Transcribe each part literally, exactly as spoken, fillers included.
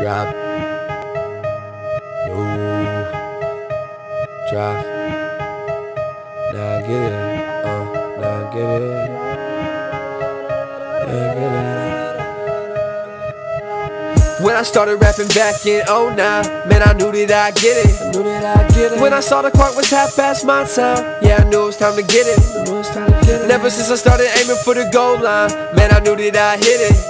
Drop. No. Drop. Now I get it. Uh, now I get it. Now I get it. When I started rapping back in oh nine, man, I knew that I get it. I knew that I get it. When I saw the clock was half past my time, yeah, I knew it was time to get it. I knew it was time to get it. And ever since I started aiming for the goal line, man, I knew that I hit it.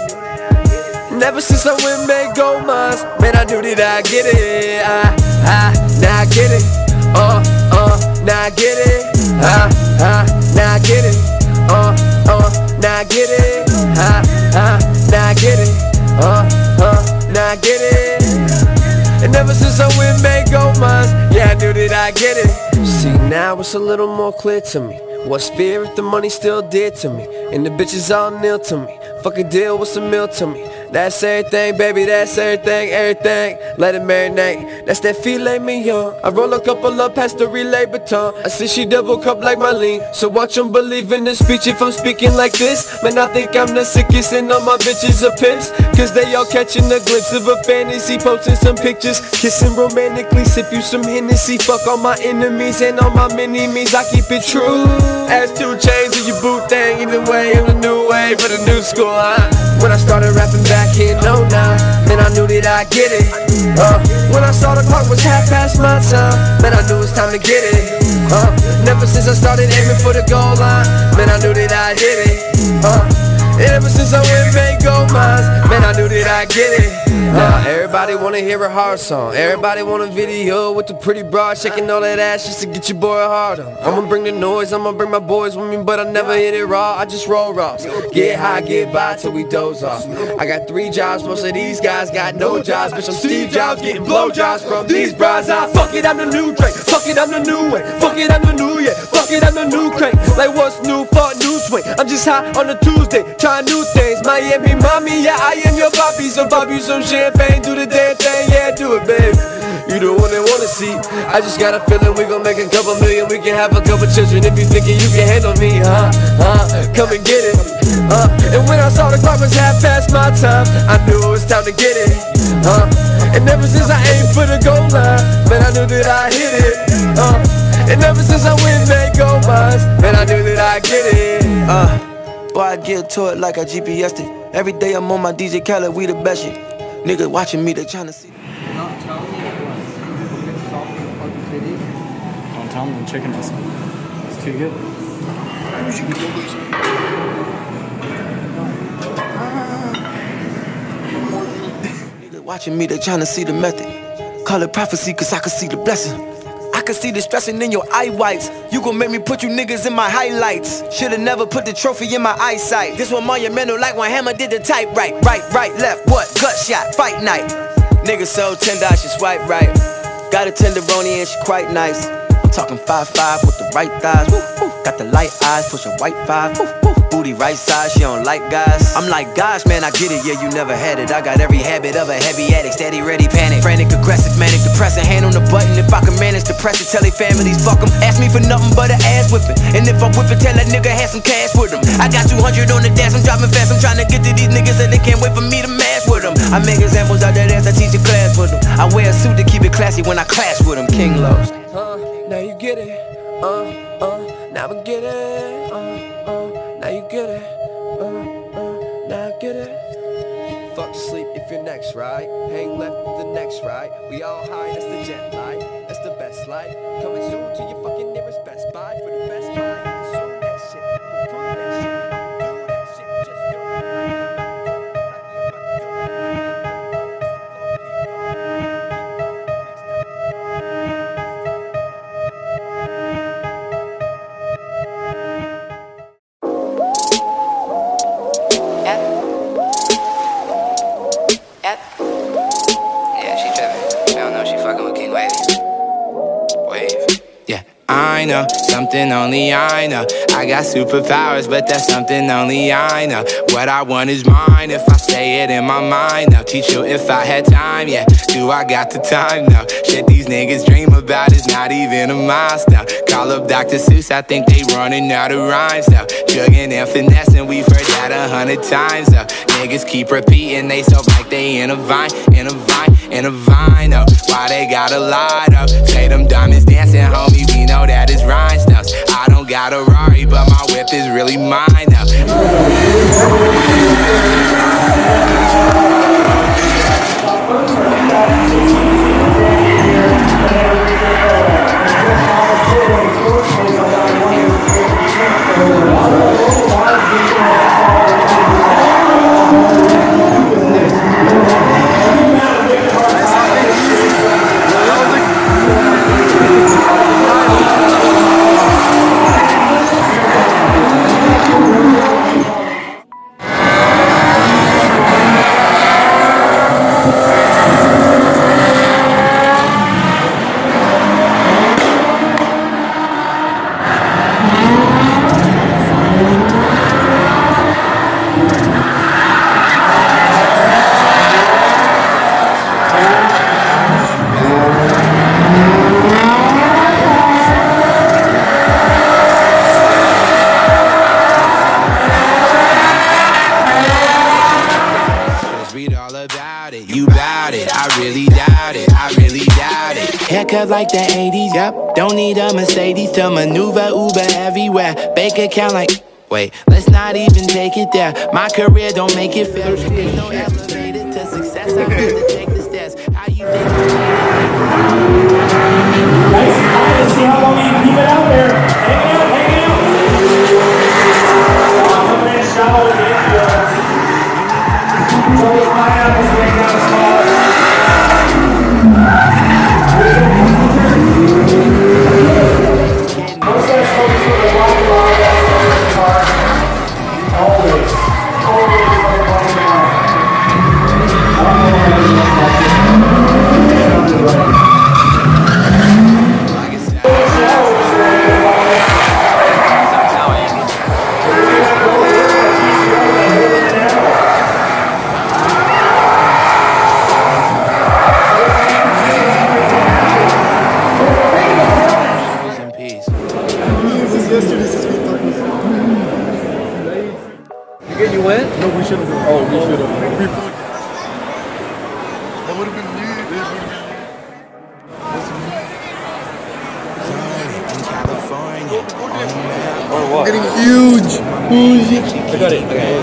And ever since I went and made gold mines, man, I knew that I get it. I, I, now I get it. Uh, uh, now I get it. Uh, uh, now I get it. Uh, uh, now I get it. Uh, uh, now I get it. Uh, uh. Now I get it. And ever since I went and made gold mines, yeah, I knew that I get it. See, now it's a little more clear to me what's fear if the money still dear to me, and the bitches all nil to me. Fuck a deal, what's a meal to me? That's everything, baby, that's everything, everything. Let it marinate, that's that filet mignon. I roll a couple up past the relay baton. I see she double cup like my lean, so watch them believe in the speech if I'm speaking like this. Man, I think I'm the sickest and all my bitches are pimps, cause they all catching a glimpse of a fantasy, posting some pictures, kissing romantically, sip you some Hennessy. Fuck all my enemies and all my mini-me's, I keep it true. As two chains of your boot thing, either way, I'm the new wave for the new school. Huh? When I started rapping back in oh nine, man, I knew that I get it. Uh, when I saw the clock was half past my time, man, I knew it was time to get it. Uh, and ever since I started aiming for the goal line, man, I knew that I hit it. Uh, and ever since I went and made gold mines, man, I knew that I get it. Now everybody wanna hear a hard song, everybody want a video with the pretty broad shaking all that ass just to get your boy hard on. I'ma bring the noise, I'ma bring my boys with me, but I never hit it raw, I just roll raws. Get high, get by till we doze off. I got three jobs, most of these guys got no jobs. Bitch, I'm Steve Jobs getting blowjobs from these bras. I fuck it, I'm the new Drake, fuck it, I'm the new way, fuck it, I'm the new yeah, fuck it, I'm the new crank. Like what's new, fuck new swing. I'm just high on a Tuesday, trying new things. Miami, mommy, yeah, I am your poppy, so pop you some champagne, do the damn thing, yeah, do it, babe. You the one that wanna see. I just got a feeling we gon' make a couple million. We can have a couple children if you thinking you can handle me, huh? Huh? Come and get it. Uh, and when I saw the clock was half past my time, I knew it was time to get it. Uh, and ever since I aimed for the goal line, man, I knew that I hit it. Uh, and ever since I went and made gold mines, man, I knew that I get it. Uh, boy, I get to it like I G P S'd it. Every day I'm on my D J Khaled, we the best shit. Niggas watching me, they tryna see. Not tell me people get stopped in the fucking city. Don't tell them, chicken this. It's too good. Niggas watching me, they tryna see the method. Call it prophecy, cause I can see the blessing. I can see the stressing in your eye whites. You gon' make me put you niggas in my highlights. Should've never put the trophy in my eyesight. This one monumental like when Hammer did the type right. Right, right, left, what? Gut shot, fight night. Niggas so tender, I should swipe right. Got a tenderoni and she quite nice. I'm talking five five with the right thighs. Woo, woo. Got the light eyes, push a white five. Woo, woo. Booty right side, she don't like guys. I'm like, gosh, man, I get it, yeah, you never had it. I got every habit of a heavy addict, steady, ready, panic. Frantic, aggressive, manic, depressing, hand on the button. If I can manage to press it, tell they families, fuck them. Ask me for nothing but an ass whipping. And if I whip it, tell that nigga had some cash with him. I got two hundred on the dash, I'm driving fast. I'm trying to get to these niggas and they can't wait for me to mash with them. I make examples out that ass, I teach a class with them. I wear a suit to keep it classy when I clash with them. King Lows. Uh, now you get it. Uh, uh, now I get it. Uh, uh, now you get it. Uh, uh, now I get it. Fuck sleep if you're next, right? Hang left with the next, right? We all high, that's the jet life. That's the best life. Coming soon to your fucking nearest Best Buy for the best buy. Consume that shit. Prove that shit. Do that shit. Just do it. I know, something only I know. I got superpowers, but that's something only I know. What I want is mine if I say it in my mind. I'll teach you if I had time, yeah. Do I got the time? No. Shit these niggas dream about is not even a milestone. Call up Doctor Seuss, I think they running out of rhymes now. Jugging and finessing, we've heard that a hundred times now. niggas keep repeating they self like they in a vine, in a vine, in a vine. Oh, why they gotta lie up? Say them diamonds dancing, homie, we know that it's rhinestones. I don't got a Rari, but my whip is really mine now. Haircut like the eighties, yep. Don't need a Mercedes to maneuver Uber everywhere. Bank account like, wait, let's not even take it there. My career don't make it fair. Ain't no elevator to success. I have to take the stairs. How you think? Nice and high. Let's see how long you can keep it out there. Hang out, hang out. Come in, shallow again. So it's pineapples laying down small. You went? No, we should have. Oh, we should have. That would have been me. Or what? Getting huge. Huge. I got it. Okay.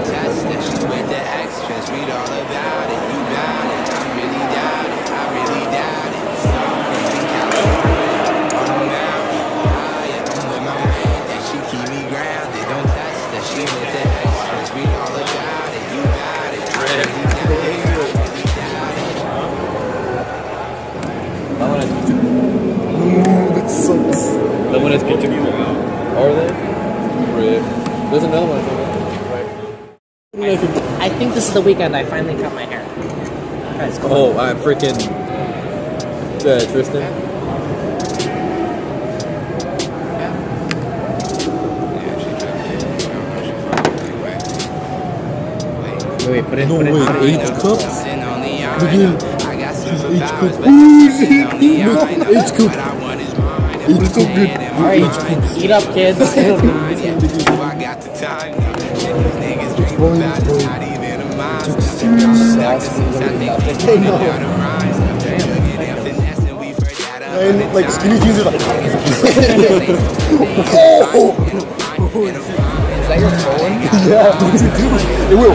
That one has pictures. Are they? Red. There's another one. Right. I think this is the weekend I finally cut my hair. Guys, come oh, on. I'm freaking uh, Tristan. Wait, wait, put it, No put it, way, put it. eight cups? Begin. H cup. H cup. H cup good. Alright, eat up, kids. And like skinny jeans are like. Oh! Is that your phone? Yeah. It will.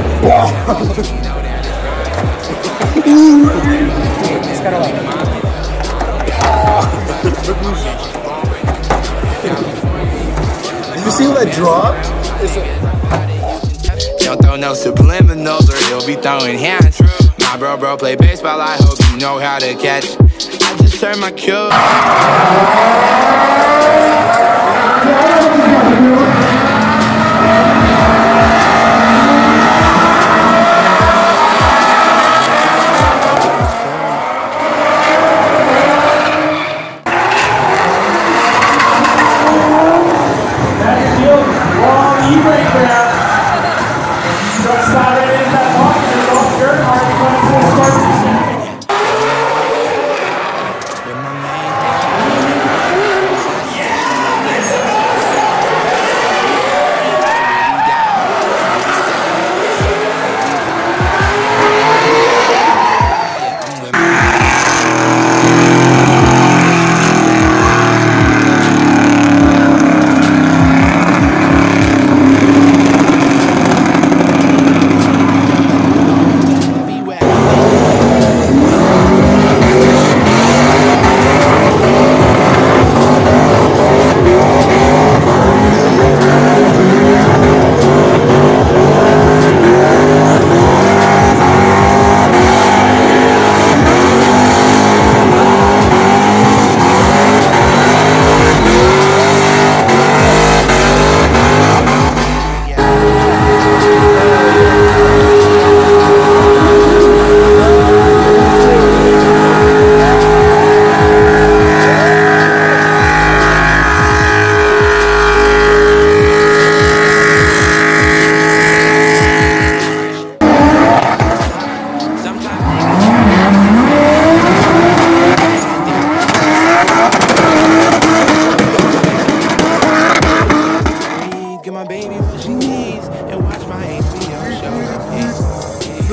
It's kind of like. Did you see that dropped? Don't throw no subliminals or he'll be throwing hands. My bro bro play baseball, I hope you know how to catch. I just turned my cue.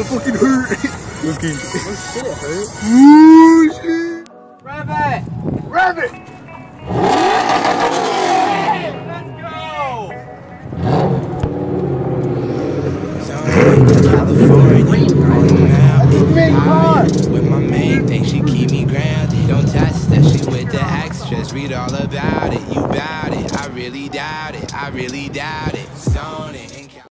fucking hurt. Looking. Oh shit, it hurt. Ooh, shit. Rev it! Rev it! Let's go! With my main thing, she keep me grounded. Don't test that, she with the extras. Read all about it, you bout it. I really doubt it, I really doubt it.